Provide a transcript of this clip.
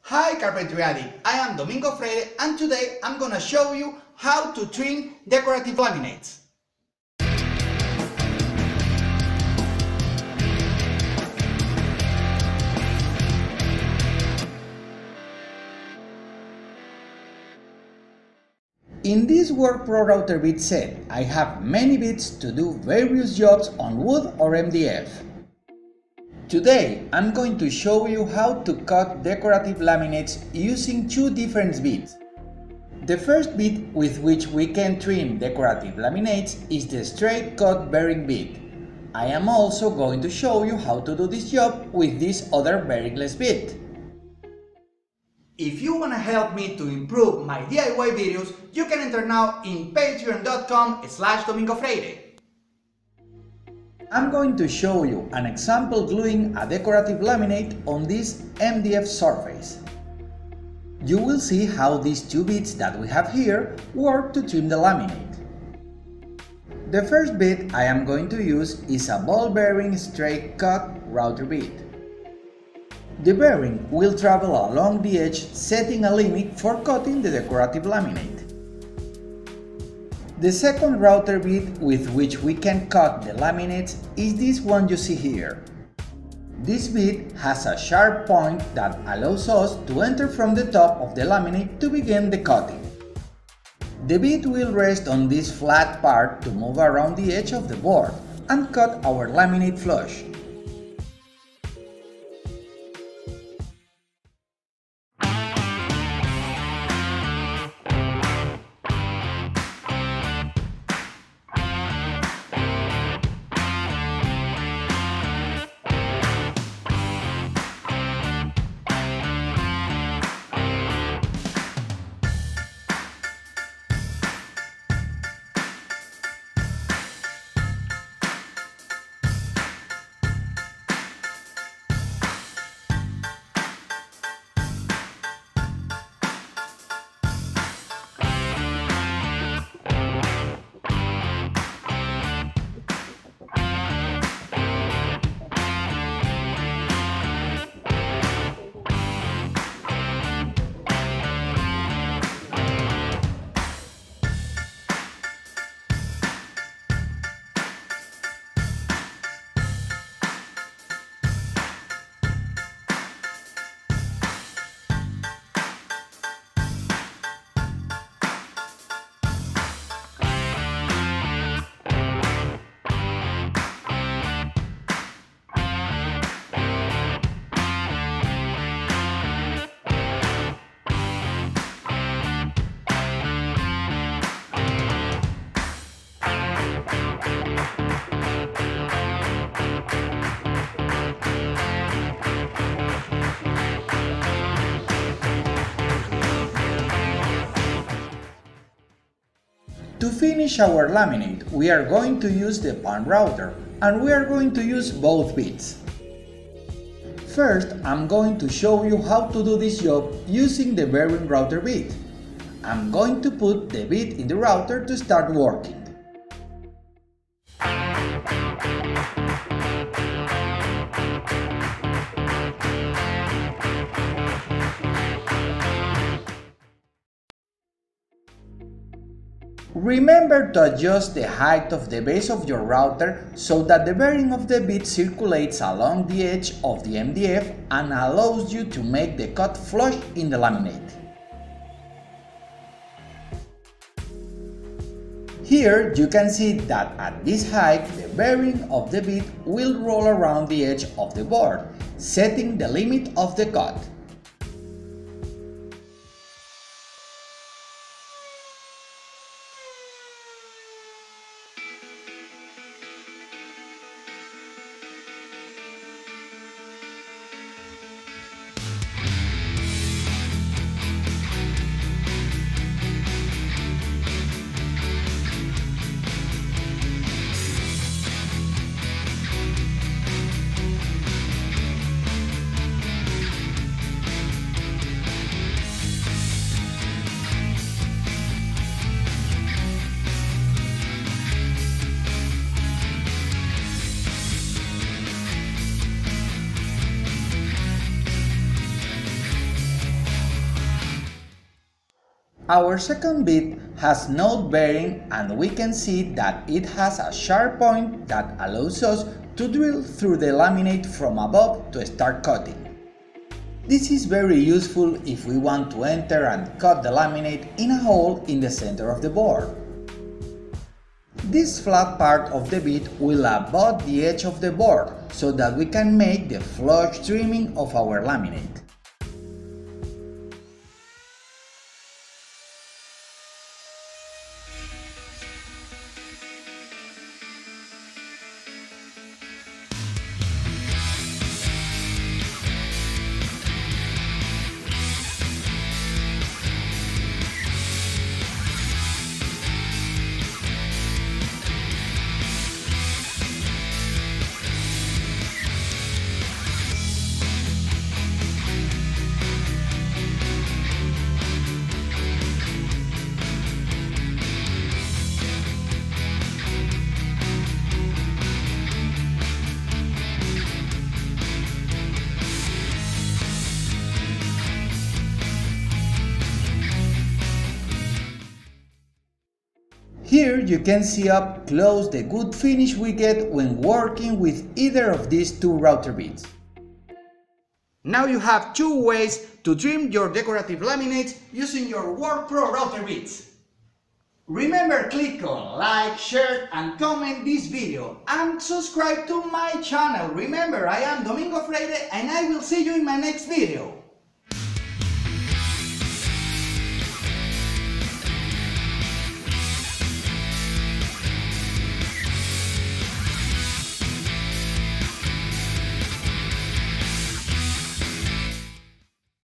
Hi carpentry addict, I am Domingo Freire and today I'm gonna show you how to trim decorative laminates. In this WORKPRO Router bit set, I have many bits to do various jobs on wood or MDF. Today, I'm going to show you how to cut decorative laminates using two different bits. The first bit with which we can trim decorative laminates is the straight cut bearing bit. I am also going to show you how to do this job with this other bearingless bit. If you want to help me to improve my DIY videos, you can enter now in patreon.com/DomingoFreire. I'm going to show you an example gluing a decorative laminate on this MDF surface. You will see how these two bits that we have here work to trim the laminate. The first bit I am going to use is a ball bearing straight cut router bit. The bearing will travel along the edge, setting a limit for cutting the decorative laminate. The second router bit with which we can cut the laminates is this one you see here. This bit has a sharp point that allows us to enter from the top of the laminate to begin the cutting. The bit will rest on this flat part to move around the edge of the board and cut our laminate flush. To finish our laminate, we are going to use the pan router, and we are going to use both bits. First, I'm going to show you how to do this job using the bearing router bit. I'm going to put the bit in the router to start working. Remember to adjust the height of the base of your router so that the bearing of the bit circulates along the edge of the MDF and allows you to make the cut flush in the laminate. Here you can see that at this height the bearing of the bit will roll around the edge of the board, setting the limit of the cut. Our second bit has no bearing, and we can see that it has a sharp point that allows us to drill through the laminate from above to start cutting. This is very useful if we want to enter and cut the laminate in a hole in the center of the board. This flat part of the bit will abut the edge of the board so that we can make the flush trimming of our laminate. Here you can see up close the good finish we get when working with either of these two router bits. Now you have two ways to trim your decorative laminates using your WORKPRO Router bits. Remember, click on like, share and comment this video and subscribe to my channel. Remember, I am Domingo Freire and I will see you in my next video.